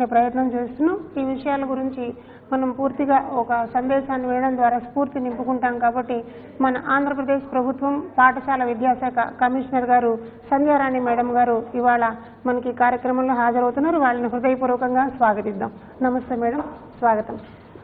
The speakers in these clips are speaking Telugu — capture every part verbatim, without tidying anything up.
తెలియజేసే ప్రయత్నం చేస్తున్నాం. ఈ విషయాల గురించి మనం పూర్తిగా ఒక సందేశాన్ని వేయడం ద్వారా స్ఫూర్తి నింపుకుంటాం. కాబట్టి మన ఆంధ్రప్రదేశ్ ప్రభుత్వం పాఠశాల విద్యాశాఖ కమిషనర్ గారు సంధ్యారాణి మేడం గారు ఇవాళ మనకి కార్యక్రమంలో హాజరవుతున్నారు. వాళ్ళని హృదయపూర్వకంగా స్వాగతిద్దాం. నమస్తే మేడం, స్వాగతం.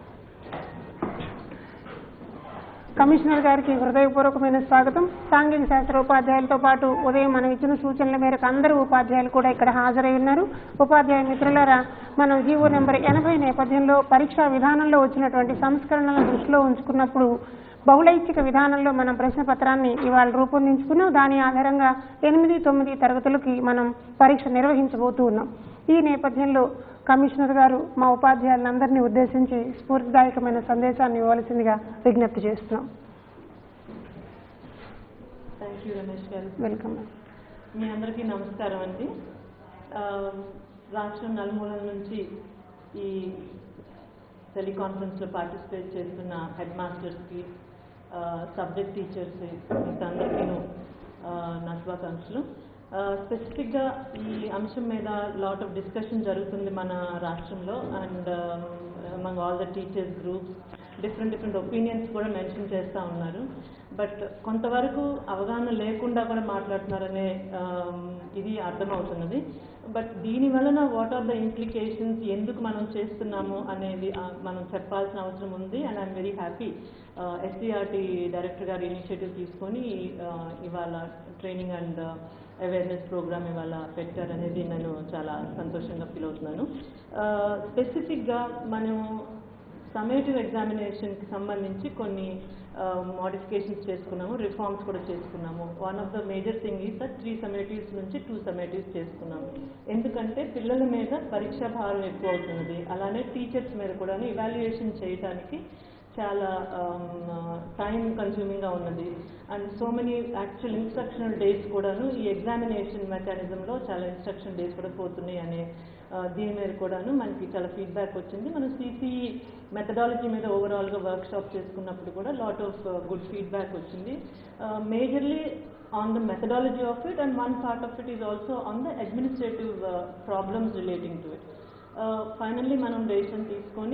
కమిషనర్ గారికి హృదయపూర్వకమైన స్వాగతం. సాంఘిక శాస్త్ర ఉపాధ్యాయులతో పాటు ఉదయం మనం ఇచ్చిన సూచనల మేరకు అందరూ ఉపాధ్యాయులు కూడా ఇక్కడ హాజరై ఉన్నారు. ఉపాధ్యాయ మిత్రులారా, మనం జీవో నెంబర్ ఎనభై నేపథ్యంలో పరీక్షా విధానంలో వచ్చినటువంటి సంస్కరణలను దృష్టిలో ఉంచుకున్నప్పుడు బహుళైచ్ఛిక విధానంలో మనం ప్రశ్న పత్రాన్ని ఇవాళ రూపొందించుకున్నాం. దాని ఆధారంగా ఎనిమిది తొమ్మిది తరగతులకి మనం పరీక్ష నిర్వహించబోతూ ఉన్నాం. ఈ నేపథ్యంలో కమిషనర్ గారు మా ఉపాధ్యాయులందరినీ ఉద్దేశించి స్ఫూర్తిదాయకమైన సందేశాన్ని ఇవ్వాల్సిందిగా విజ్ఞప్తి చేస్తున్నాం. థ్యాంక్ యూ రమేష్ గారు. వెల్కమ్. మీ అందరికీ నమస్కారం అండి. రాష్ట్రం నలుమూలల నుంచి ఈ టెలికాన్ఫరెన్స్లో పార్టిసిపేట్ చేస్తున్న హెడ్ మాస్టర్స్కి, సబ్జెక్ట్ టీచర్స్ మీకు అందరికీను నా శుభాకాంక్షలు. స్పెసిఫిక్గా ఈ అంశం మీద లాట్ ఆఫ్ డిస్కషన్ జరుగుతుంది మన రాష్ట్రంలో. And among all the teachers groups different different opinions కూడా మెన్షన్ చేస్తూ ఉన్నారు. బట్ కొంతవరకు అవగాహన లేకుండా కూడా మాట్లాడుతున్నారనే ఇది అర్థమవుతున్నది. బట్ దీని వలన వాట్ ఆర్ ద ఇంప్లికేషన్స్, ఎందుకు మనం చేస్తున్నాము అనేది మనం చెప్పాల్సిన అవసరం ఉంది. And I'm very happy SCERT director గారు ఇనిషియేటివ్ తీసుకొని ఇవాళ ట్రైనింగ్ అండ్ అవేర్నెస్ ప్రోగ్రామ్ ఇవాళ పెట్టారనేది నేను చాలా సంతోషంగా ఫీల్ అవుతున్నాను. స్పెసిఫిక్గా మనం సమ్మేటివ్ ఎగ్జామినేషన్కి సంబంధించి కొన్ని మోడిఫికేషన్స్ చేసుకున్నాము, రిఫార్మ్స్ కూడా చేసుకున్నాము. One of the major thing is that three summatives నుంచి టూ సమ్మేటివ్స్ చేసుకున్నాము. ఎందుకంటే పిల్లల మీద పరీక్షా భారం ఎక్కువ అవుతున్నది. అలానే టీచర్స్ మీద కూడా ఇవాల్యుయేషన్ చేయడానికి చాలా టైం కన్స్యూమింగ్గా ఉన్నది. And so many actual instructional days కూడాను ఈ ఎగ్జామినేషన్ మెకానిజంలో చాలా ఇన్స్ట్రక్షన్ డేస్ కూడా పోతున్నాయి అనే దీని మీద కూడాను మనకి చాలా ఫీడ్బ్యాక్ వచ్చింది. మనం సిసిఈ మెథడాలజీ మీద ఓవరాల్గా వర్క్ షాప్ చేసుకున్నప్పుడు కూడా లాట్ ఆఫ్ గుడ్ ఫీడ్బ్యాక్ వచ్చింది. Majorly on the methodology of it, and one part of it is also on the administrative problems relating to it. Finally మనం డెసిషన్ తీసుకొని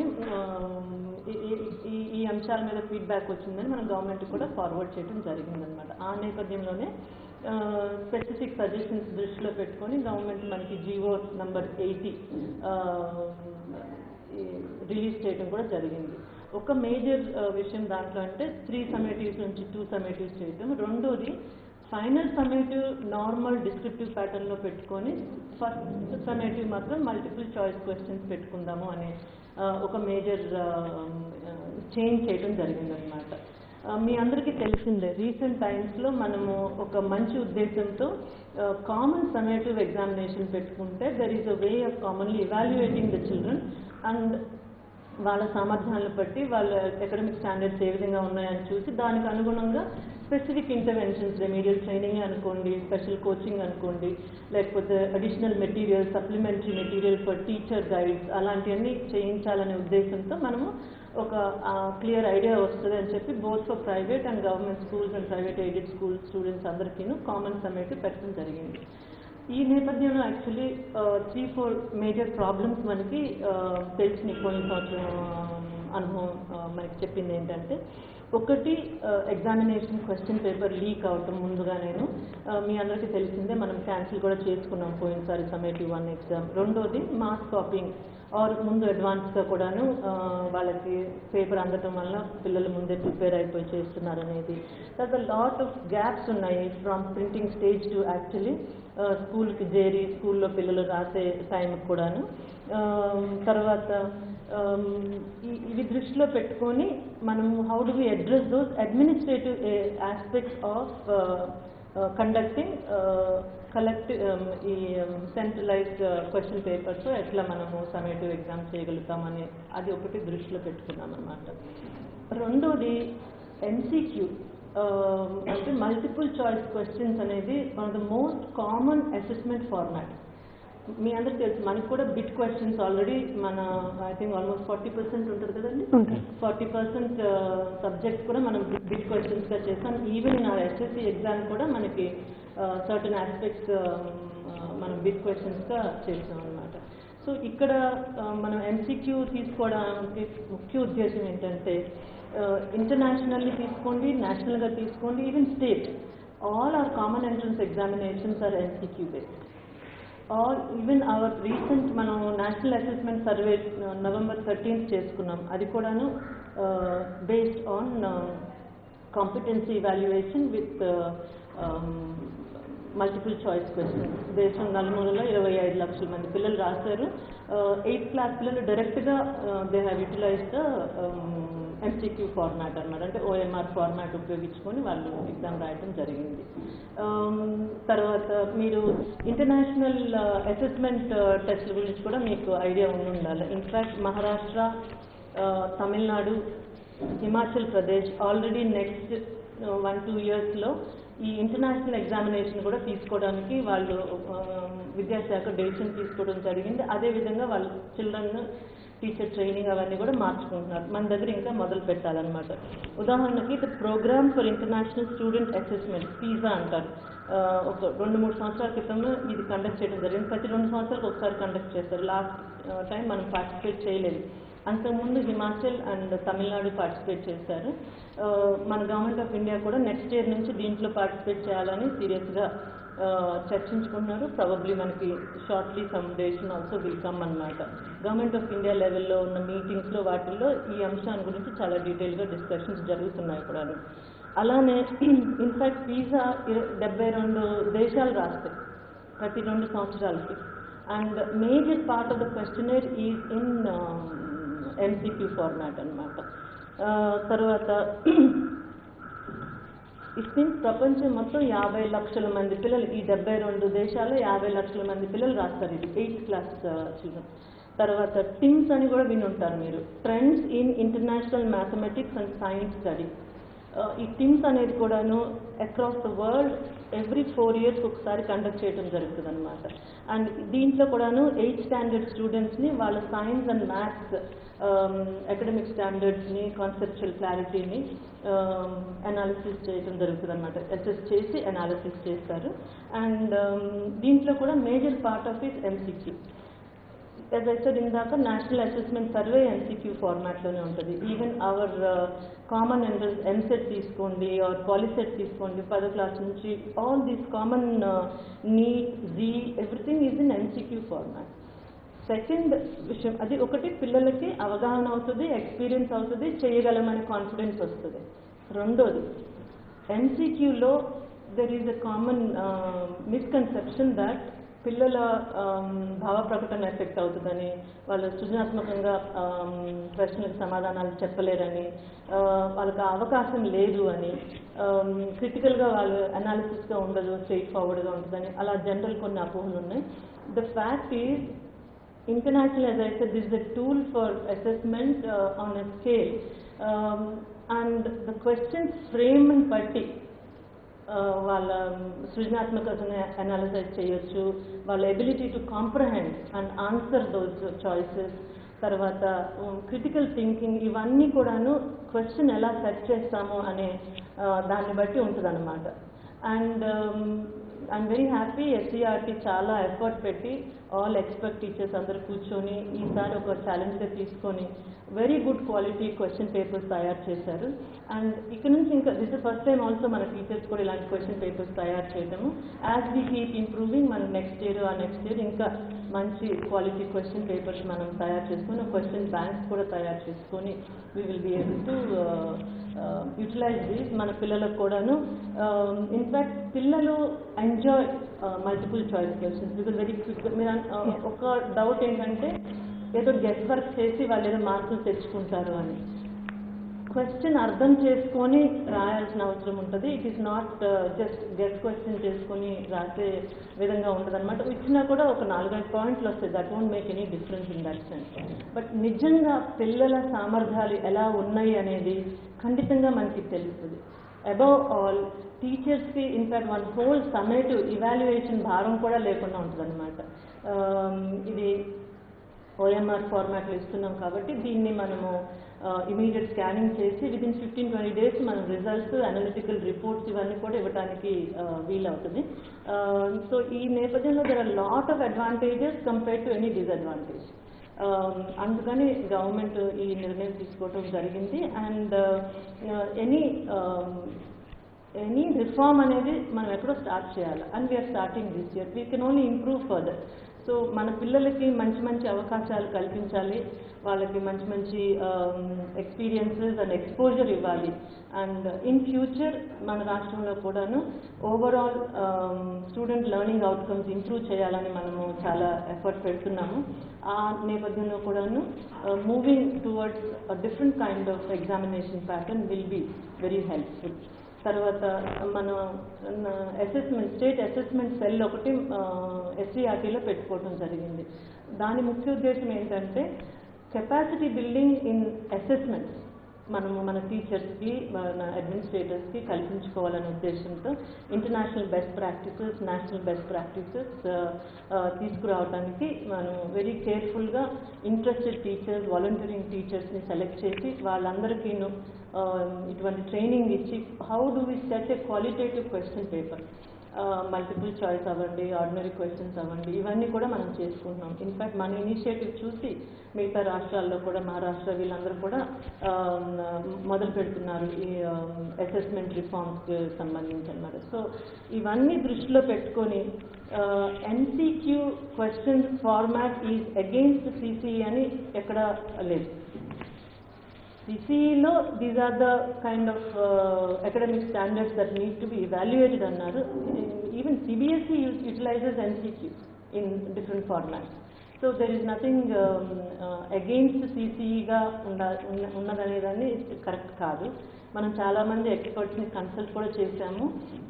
ఈ ఈ అంశాల మీద ఫీడ్బ్యాక్ వచ్చిందని మనం గవర్నమెంట్కి కూడా ఫార్వర్డ్ చేయడం జరిగిందనమాట. ఆ నేపథ్యంలోనే స్పెసిఫిక్ సజెషన్స్ దృష్టిలో పెట్టుకొని గవర్నమెంట్ మనకి జీవో నంబర్ ఎయిటీ రిలీజ్ చేయడం కూడా జరిగింది. ఒక మేజర్ విషయం దాంట్లో అంటే త్రీ సమ్మేటివ్స్ నుంచి టూ సమ్మేటివ్స్ చేయడం. రెండోది ఫైనల్ సమ్మేటివ్ నార్మల్ డిస్క్రిప్టివ్ ప్యాటర్న్లో పెట్టుకొని ఫస్ట్ సమ్మేటివ్ మాత్రం మల్టిపుల్ చాయిస్ క్వశ్చన్స్ పెట్టుకుందాము అనే ఒక మేజర్ చేంజ్ చేయడం జరిగిందనమాట. మీ అందరికీ తెలిసిందే, రీసెంట్ టైమ్స్లో మనము ఒక మంచి ఉద్దేశంతో కామన్ సమ్మేటివ్ ఎగ్జామినేషన్ పెట్టుకుంటే there is a way of commonly evaluating the children and వాళ్ళ సామర్థ్యాలను బట్టి వాళ్ళ అకాడమిక్ స్టాండర్డ్స్ ఏ విధంగా ఉన్నాయని చూసి దానికి అనుగుణంగా స్పెసిఫిక్ ఇంటర్వెన్షన్స్, రెమీడియల్ ట్రైనింగ్ అనుకోండి, స్పెషల్ కోచింగ్ అనుకోండి, లేకపోతే additional material, supplementary material for teacher guides అలాంటివన్నీ చేయించాలనే ఉద్దేశంతో మనము ఒక క్లియర్ ఐడియా వస్తుంది అని చెప్పి both for private and government schools and private aided school students అందరికీను కామన్ సమ్మేటివ్ పెట్టడం జరిగింది. ఈ నేపథ్యంలో actually three four major problems మనకి తెలిసిన పోయిన సంవత్సరం అనుభవం మనకి చెప్పింది ఏంటంటే, ఒకటి ఎగ్జామినేషన్ క్వశ్చన్ పేపర్ లీక్ అవటం ముందుగా నేను మీ అందరికీ తెలిసిందే, మనం క్యాన్సిల్ కూడా చేసుకున్నాం పోయినసారి సమ్మేటివ్ వన్ ఎగ్జామ్. రెండోది మాస్ కాపింగ్ ఆర్ ముందు అడ్వాన్స్గా కూడాను వాళ్ళకి పేపర్ అందటం వల్ల పిల్లలు ముందే ప్రిపేర్ అయిపోయి చేస్తున్నారు అనేది. తర్వాత లాట్ ఆఫ్ గ్యాప్స్ ఉన్నాయి from printing stage to actually స్కూల్కి చేరి స్కూల్లో పిల్లలు రాసే టైంకి కూడాను. తర్వాత ఇవి దృష్టిలో పెట్టుకొని మనం how do we address those administrative aspects of conducting collective ఈ సెంట్రలైజ్డ్ క్వశ్చన్ పేపర్స్ ఎట్లా మనము సమ్మేటివ్ ఎగ్జామ్ చేయగలుగుతామని అది ఒకటి దృష్టిలో పెట్టుకున్నాం అన్నమాట. రెండోది ఎంసీక్యూ అంటే మల్టిపుల్ చాయిస్ క్వశ్చన్స్ అనేది one of the most common assessment format. మీ అందరికి తెలుసు, మనకు కూడా బిట్ క్వశ్చన్స్ ఆల్రెడీ మన I think almost forty percent ఉంటుంది కదండి, ఫార్టీ పర్సెంట్ సబ్జెక్ట్స్ కూడా మనం బిట్ క్వశ్చన్స్గా చేస్తాం. ఈవెన్ నా ఎస్ఎస్సి ఎగ్జామ్ కూడా మనకి సర్టన్ ఆస్పెక్ట్స్ మనం బిట్ క్వశ్చన్స్గా చేస్తాం అనమాట. సో ఇక్కడ మనం ఎంసీక్యూ తీసుకోవడానికి ముఖ్య ఉద్దేశం ఏంటంటే ఇంటర్నేషనల్లీ తీసుకోండి, నేషనల్గా తీసుకోండి, even state, all our common entrance examinations are M C Q based. Or even our recent మనం national assessment survey November thirteenth చేసుకున్నాం, అది కూడాను based on uh, competency evaluation with uh, um, multiple choice questions. దేశం నలుమూలలో ఇరవై ఐదు లక్షల మంది పిల్లలు రాశారు. ఎయిత్ క్లాస్ పిల్లలు డైరెక్ట్గా they have utilised the MCQ format అన్నమాట, అంటే ఓఎంఆర్ ఫార్మాట్ ఉపయోగించుకొని వాళ్ళు ఎగ్జామ్ రాయడం జరిగింది. తర్వాత మీరు ఇంటర్నేషనల్ అసెస్మెంట్ టెస్ట్ల గురించి కూడా మీకు ఐడియా ఉండి ఉండాలి. In fact Maharashtra, Tamil Nadu, Himachal Pradesh already next one two ఇయర్స్లో ఈ ఇంటర్నేషనల్ ఎగ్జామినేషన్ కూడా తీసుకోవడానికి వాళ్ళు విద్యాశాఖ డెసిషన్ తీసుకోవడం జరిగింది. అదేవిధంగా వాళ్ళు చిల్డ్రన్ టీచర్ ట్రైనింగ్ అవన్నీ కూడా మార్చుకుంటున్నారు. మన దగ్గర ఇంకా మొదలు పెట్టాలన్నమాట. ఉదాహరణకి the program for international student assessment, PISA అంటారు. ఒక రెండు మూడు సంవత్సరాల క్రితం ఇది కండక్ట్ చేయడం జరిగింది. ప్రతి రెండు సంవత్సరాలకు ఒకసారి కండక్ట్ చేస్తారు. లాస్ట్ టైం మనం పార్టిసిపేట్ చేయలేదు. అంతకుముందు హిమాచల్ అండ్ తమిళనాడు పార్టిసిపేట్ చేశారు. మన గవర్నమెంట్ ఆఫ్ ఇండియా కూడా నెక్స్ట్ ఇయర్ నుంచి దీంట్లో పార్టిసిపేట్ చేయాలని సీరియస్గా చర్చించుకున్నారు. ప్రాబబ్లీ మనకి షార్ట్లీ సమ్ డేషన్ ఆల్సో విల్ కమ్ అన్నమాట. గవర్నమెంట్ ఆఫ్ ఇండియా లెవెల్లో ఉన్న మీటింగ్స్లో వాటిల్లో ఈ అంశాన్ని గురించి చాలా డీటెయిల్గా డిస్కషన్స్ జరుగుతున్నాయి కూడా. అలానే ఇన్ఫ్యాక్ట్ పీజా డెబ్బై రెండు దేశాలు రాస్తాయి ప్రతి రెండు సంవత్సరాలకి. And major part of the questionnaire is in MCQ format అన్నమాట. తర్వాత ఇస్టిన్ ప్రపంచం మొత్తం యాభై లక్షల మంది పిల్లలు, ఈ డెబ్బై రెండు దేశాల్లో యాభై లక్షల మంది పిల్లలు రాస్తారు ఇది, ఎయిత్ క్లాస్ చిల్డ్రన్. తర్వాత టిమ్స్ అని కూడా విని ఉంటారు మీరు, trends in international mathematics and science study. ఈ టిమ్స్ అనేది కూడాను across the world every four years ఒకసారి కండక్ట్ చేయడం జరుగుతుంది అనమాట. అండ్ దీంట్లో కూడాను ఎయిత్ స్టాండర్డ్ స్టూడెంట్స్ని వాళ్ళ సైన్స్ అండ్ మ్యాథ్స్ అకాడమిక్ స్టాండర్డ్స్ని, కాన్సెప్చువల్ క్లారిటీని అనాలిసిస్ చేయడం జరుగుతుంది అనమాట. అసెస్ చేసి అనాలిసిస్ చేస్తారు. అండ్ దీంట్లో కూడా major part of it MCQ. As I said ఇందాక నేషనల్ అసెస్మెంట్ సర్వే ఎంసీక్యూ ఫార్మాట్లోనే ఉంటుంది. Even our common entrance EAMCET తీసుకోండి, ఆర్ పాలిసెట్ తీసుకోండి, పదో క్లాస్ నుంచి all these common NEET, JEE, everything is in MCQ format. Second విషయం, అది ఒకటి పిల్లలకి అవగాహన అవుతుంది, ఎక్స్పీరియన్స్ అవుతుంది, చేయగలమని కాన్ఫిడెన్స్ వస్తుంది. రెండోది, ఎంసీక్యూలో there is a common misconception that పిల్లల భావ ప్రకటన ఎఫెక్ట్ అవుతుందని, వాళ్ళు సృజనాత్మకంగా ప్రశ్నలకు సమాధానాలు చెప్పలేరని, వాళ్ళకి అవకాశం లేదు అని, క్రిటికల్గా వాళ్ళు అనాలిసిస్గా ఉండదు, స్ట్రైట్ ఫార్వర్డ్గా ఉంటుందని, అలా జనరల్ కొన్ని అపోహలు ఉన్నాయి. The fact is international, as I said, this is a tool for assessment uh, on a scale, um, and the questions frame and batti వాళ్ళ సృజనాత్మకతను అనాలిసైజ్ చేయొచ్చు, వాళ్ళ ability to comprehend and answer those choices, తర్వాత క్రిటికల్ థింకింగ్, ఇవన్నీ కూడాను క్వశ్చన్ ఎలా సెట్ చేస్తామో అనే దాన్ని బట్టి ఉంటుంది అన్నమాట. And I'm very happy SCERT చాలా ఎఫర్ట్ పెట్టి ఆల్ ఎక్స్పర్ట్ టీచర్స్ అందరూ కూర్చొని ఈసారి ఒక ఛాలెంజ్గా తీసుకొని very good quality question papers తయారు చేశారు. అండ్ ఇక్కడ నుంచి ఇంకా this is first time also మన టీచర్స్ కూడా ఇలాంటి క్వశ్చన్ పేపర్స్ తయారు చేయడము. యాజ్ వీ కీప్ ఇంప్రూవింగ్, మనం నెక్స్ట్ ఇయర్ ఆ నెక్స్ట్ ఇయర్ ఇంకా మంచి క్వాలిటీ క్వశ్చన్ పేపర్స్ మనం తయారు చేసుకొని, క్వశ్చన్ బ్యాంక్స్ కూడా తయారు చేసుకొని we will be able to utilize this మన పిల్లలకు కూడాను. ఇన్ఫ్యాక్ట్ పిల్లలు enjoy multiple choice questions because very quick. మీరు ఒక డౌట్ ఏంటంటే ఏదో గెస్ వర్క్ చేసి వాళ్ళు ఏదో మార్కులు తెచ్చుకుంటారు అని. క్వశ్చన్ అర్థం చేసుకొని రాయాల్సిన అవసరం ఉంటుంది. It is not just guess question చేసుకొని రాసే విధంగా ఉంటుంది అనమాట. ఇచ్చినా కూడా ఒక నాలుగైదు పాయింట్లు వస్తాయి, that won't make any difference in that sense. But నిజంగా పిల్లల సామర్థ్యాలు ఎలా ఉన్నాయి అనేది ఖండితంగా మనకి తెలుస్తుంది. అబౌవ్ ఆల్ టీచర్స్కి in fact one whole summative evaluation భారం కూడా లేకుండా ఉంటుంది అనమాట. ఇది ఓఎంఆర్ ఫార్మాట్లో ఇస్తున్నాం కాబట్టి దీన్ని మనము ఇమీడియట్ స్కానింగ్ చేసి విదిన్ ఫిఫ్టీన్ ట్వంటీ డేస్ మన రిజల్ట్స్ అనలిటికల్ రిపోర్ట్స్ ఇవన్నీ కూడా ఇవ్వడానికి వీలవుతుంది. సో ఈ నేపథ్యంలో there are lot of advantages compared to any disadvantage. అందుకని గవర్నమెంట్ ఈ నిర్ణయం తీసుకోవడం జరిగింది. అండ్ ఎనీ ఎనీ రిఫార్మ్ అనేది మనం ఎక్కడో స్టార్ట్ చేయాలి. And we are starting this year. We can only improve further. So మన పిల్లలకి మంచి మంచి అవకాశాలు కల్పించాలి, వాళ్ళకి మంచి మంచి ఎక్స్పీరియన్సెస్ అండ్ ఎక్స్పోజర్ ఇవ్వాలి. అండ్ ఇన్ ఫ్యూచర్ మన రాష్ట్రంలో కూడాను overall student learning outcomes improve చేయాలని మనము చాలా ఎఫర్ట్ పెడుతున్నాము. ఆ నేపథ్యంలో కూడాను moving towards different kind of examination pattern will be very helpful. తర్వాత మన అసెస్మెంట్ స్టేట్ అసెస్మెంట్ సెల్ ఒకటి ఎస్సీఆర్టీలో పెట్టుకోవడం జరిగింది. దాని ముఖ్య ఉద్దేశం ఏంటంటే కెపాసిటీ బిల్డింగ్ ఇన్ అసెస్మెంట్స్ మనము మన టీచర్స్కి మన అడ్మినిస్ట్రేటర్స్కి కల్పించుకోవాలనే ఉద్దేశంతో international best practices national best practices తీసుకురావడానికి మనం వెరీ కేర్ఫుల్గా ఇంట్రెస్టెడ్ టీచర్స్ వాలంటీరింగ్ టీచర్స్ని సెలెక్ట్ చేసి వాళ్ళందరికీను ఇటువంటి ట్రైనింగ్ ఇచ్చి how do we set a qualitative question paper, multiple choice అవ్వండి, ఆర్డినరీ క్వశ్చన్స్ అవ్వండి, ఇవన్నీ కూడా మనం చేసుకుంటున్నాం. ఇన్ఫ్యాక్ట్ మన ఇనిషియేటివ్ చూసి మిగతా రాష్ట్రాల్లో కూడా మహారాష్ట్ర వీళ్ళందరూ కూడా మొదలు పెడుతున్నారు ఈ అసెస్మెంట్ రిఫార్మ్స్కి సంబంధించి అన్నమాట. సో ఇవన్నీ దృష్టిలో పెట్టుకొని MCQ question format is against CCE అని ఎక్కడ లేదు. సిసిఈలో these are the kind of academic standards that need to be evaluated అన్నారు. Even CBSE utilizes MCQ in different formats. So there is nothing against సిసిఈగా ఉండ ఉన్నదనేదాన్ని కరెక్ట్ కాదు. మనం చాలామంది ఎక్స్పర్ట్స్ని కన్సల్ట్ కూడా చేశాము.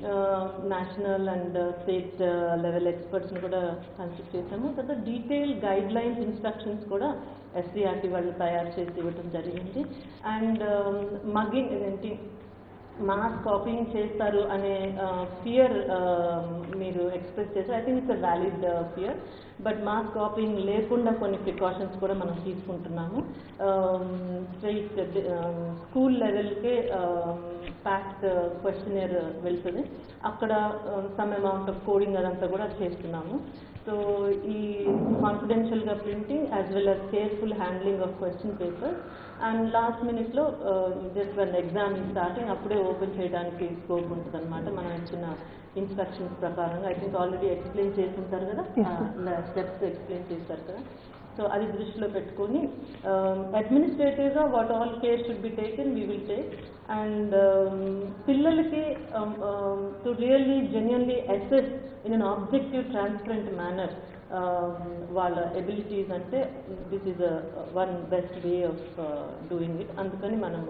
నేషనల్ అండ్ స్టేట్ లెవెల్ ఎక్స్పర్ట్స్ని కూడా కన్సల్ట్ చేశాము. తర్వాత డీటెయిల్ గైడ్ లైన్స్ ఇన్స్ట్రక్షన్స్ కూడా ఎస్సీఆర్టీ వాళ్ళు తయారు చేసి ఇవ్వడం జరిగింది. అండ్ మగ్గింగ్ ఏంటి మాస్ కాపీయింగ్ చేస్తారు అనే ఫియర్ మీరు ఎక్స్ప్రెస్ చేశారు. I think it's a valid fear. But mass copying లేకుండా కొన్ని ప్రికాషన్స్ కూడా మనం తీసుకుంటున్నాము. స్ట్రైట్ స్కూల్ లెవెల్కే ప్యాక్డ్ క్వశ్చనర్ వెళ్తుంది, అక్కడ సమ్ అమౌంట్ ఆఫ్ కోడింగ్ అదంతా కూడా చేస్తున్నాము. సో ఈ కాన్ఫిడెన్షియల్గా printing as well as careful handling of question papers and last మినిట్లో జస్ట్ వన్ ఎగ్జామ్ స్టార్టింగ్ అప్పుడే ఓపెన్ చేయడానికి స్కోప్ ఉంటుంది అనమాట. మనం ఇచ్చిన ఇన్స్ట్రక్షన్స్ ప్రకారంగా. ఐ థింక్ ఆల్రెడీ ఎక్స్ప్లెయిన్ చేసి ఉంటారు కదా, స్టెప్స్ ఎక్స్ప్లెయిన్ చేస్తారు కదా. సో అది దృష్టిలో పెట్టుకొని అడ్మినిస్ట్రేటివ్గా what all care should be taken we will take. And పిల్లలకి to really genuinely assess in an objective transparent manner వాళ్ళ ఎబిలిటీస్ అంటే this is one best way of doing it. అందుకని మనము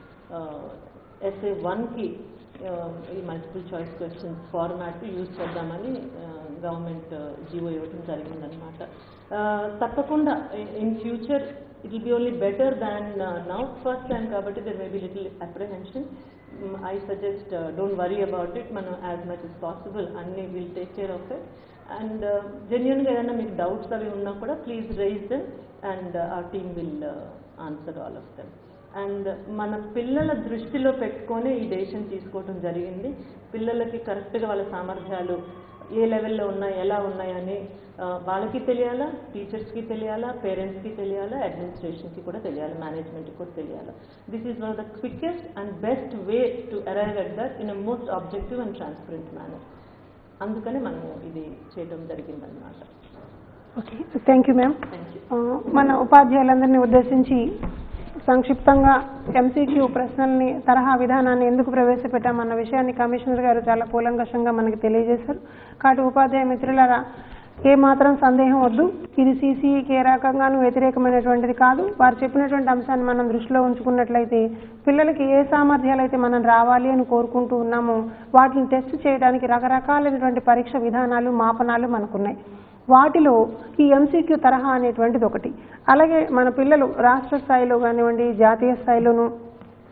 ఎస్ఏ వన్కి ఈ multiple choice questions format use చేద్దామని గవర్నమెంట్ జీవో ఇవ్వడం జరిగిందనమాట. తప్పకుండా in future it will be only better than now. First time కాబట్టి there may be little apprehension. I suggest don't worry about it. మనం యాజ్ మచ్ as పాసిబుల్ అన్ని will take care of it. And జెన్యున్గా ఏదైనా మీకు డౌట్స్ అవి ఉన్నా కూడా please raise them and our team will answer all of them. And మన పిల్లల దృష్టిలో పెట్టుకొని ఈ డెసిషన్ తీసుకోవడం జరిగింది. పిల్లలకి కరెక్ట్గా వాళ్ళ సామర్థ్యాలు ఏ లెవెల్లో ఉన్నాయి, ఎలా ఉన్నాయని వాళ్ళకి తెలియాలా, టీచర్స్కి తెలియాలా, పేరెంట్స్కి తెలియాలా, అడ్మినిస్ట్రేషన్కి కూడా తెలియాలి, మేనేజ్మెంట్కి కూడా తెలియాలా. This is one of the quickest and best way to arrive at that in a most objective and transparent manner. అందుకని మనము ఇది చేయడం జరిగిందనమాట. Okay, thank you ma'am. Thank you. మన ఉపాధ్యాయులందరినీ ఉద్దేశించి సంక్షిప్తంగా ఎంసీక్యూ ప్రశ్నల్ని తరహా విధానాన్ని ఎందుకు ప్రవేశపెట్టామన్న విషయాన్ని కమిషనర్ గారు చాలా కూలంకషంగా మనకి తెలియజేశారు. కాబట్టి ఉపాధ్యాయ మిత్రులారా, ఏమాత్రం సందేహం వద్దు, ఇది సీసీఈకి ఏ రకంగానూ వ్యతిరేకమైనటువంటిది కాదు. వారు చెప్పినటువంటి అంశాన్ని మనం దృష్టిలో ఉంచుకున్నట్లయితే పిల్లలకి ఏ సామర్థ్యాలు అయితే మనం రావాలి అని కోరుకుంటూ ఉన్నామో వాటిని టెస్ట్ చేయడానికి రకరకాలైనటువంటి పరీక్ష విధానాలు మాపనాలు మనకున్నాయి. వాటిలో ఈ ఎంసీక్యూ తరహా అనేటువంటిది ఒకటి. అలాగే మన పిల్లలు రాష్ట్ర స్థాయిలో కానివ్వండి, జాతీయ స్థాయిలోనూ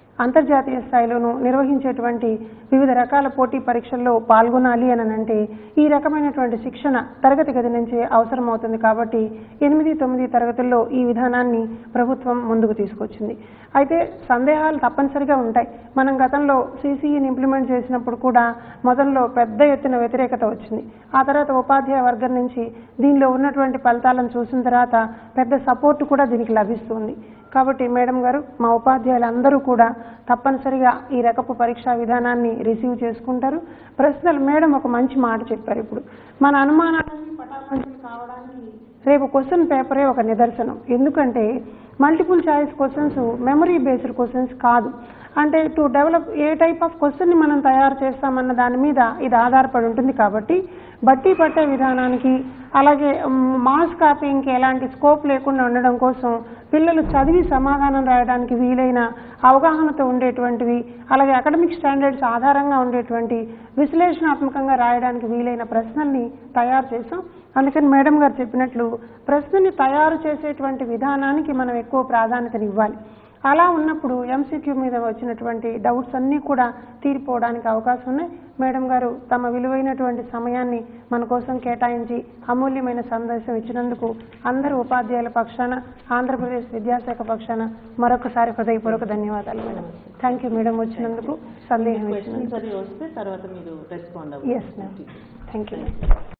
అంతర్జాతీయ స్థాయిలోనూ నిర్వహించేటువంటి వివిధ రకాల పోటీ పరీక్షల్లో పాల్గొనాలి అని అంటే ఈ రకమైనటువంటి శిక్షణ తరగతి గది నుంచి అవసరం అవుతుంది. కాబట్టి ఎనిమిది తొమ్మిది తరగతుల్లో ఈ విధానాన్ని ప్రభుత్వం ముందుకు తీసుకొచ్చింది. అయితే సందేహాలు తప్పనిసరిగా ఉంటాయి. మనం గతంలో సీసీఈని ఇంప్లిమెంట్ చేసినప్పుడు కూడా మొదల్లో పెద్ద ఎత్తున వ్యతిరేకత వచ్చింది. ఆ తర్వాత ఉపాధ్యాయ వర్గం నుంచి దీనిలో ఉన్నటువంటి ఫలితాలను చూసిన తర్వాత పెద్ద సపోర్ట్ కూడా దీనికి లభిస్తుంది. కాబట్టి మేడం గారు, మా ఉపాధ్యాయులందరూ కూడా తప్పనిసరిగా ఈ రకపు పరీక్షా విధానాన్ని రిసీవ్ చేసుకుంటారు. ప్రశ్నలు మేడం ఒక మంచి మాట చెప్పారు. ఇప్పుడు మన అనుమానాలన్నీ పటాపంచలు కావడానికి రేపు క్వశ్చన్ పేపరే ఒక నిదర్శనం. ఎందుకంటే multiple choice questions memory based questions కాదు. అంటే to develop a type of క్వశ్చన్ని మనం తయారు చేస్తామన్న దాని మీద ఇది ఆధారపడి ఉంటుంది. కాబట్టి బట్టి పట్టే విధానానికి అలాగే మాస్ కాపీయింగ్కి ఎలాంటి స్కోప్ లేకుండా ఉండడం కోసం పిల్లలు చదివి సమాధానం రాయడానికి వీలైన అవగాహనతో ఉండేటువంటివి, అలాగే అకాడమిక్ స్టాండర్డ్స్ ఆధారంగా ఉండేటువంటి విశ్లేషణాత్మకంగా రాయడానికి వీలైన ప్రశ్నల్ని తయారు చేసాం. అందుకని మేడం గారు చెప్పినట్లు ప్రశ్నని తయారు చేసేటువంటి విధానానికి మనం ఎక్కువ ప్రాధాన్యతనివ్వాలి. అలా ఉన్నప్పుడు ఎంసీక్యూ మీద వచ్చినటువంటి డౌట్స్ అన్నీ కూడా తీరిపోవడానికి అవకాశం ఉన్నాయి. మేడం గారు తమ విలువైనటువంటి సమయాన్ని మన కోసం కేటాయించి అమూల్యమైన సందేశం ఇచ్చినందుకు అందరూ ఉపాధ్యాయుల పక్షాన, ఆంధ్రప్రదేశ్ విద్యాశాఖ పక్షాన మరొకసారి హృదయపూర్వక ధన్యవాదాలు మేడం. థ్యాంక్ యూ మేడం వచ్చినందుకు, సందేహం ఇచ్చినందుకు. వస్తే తర్వాత మీరు respond yes ma'am, thank you.